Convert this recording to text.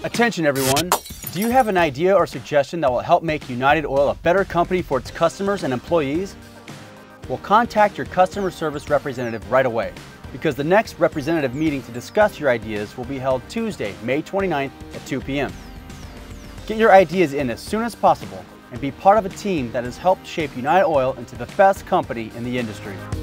Attention everyone! Do you have an idea or suggestion that will help make United Oil a better company for its customers and employees? Well, contact your customer service representative right away, because the next representative meeting to discuss your ideas will be held Tuesday, May 29th at 2 p.m. Get your ideas in as soon as possible and be part of a team that has helped shape United Oil into the best company in the industry.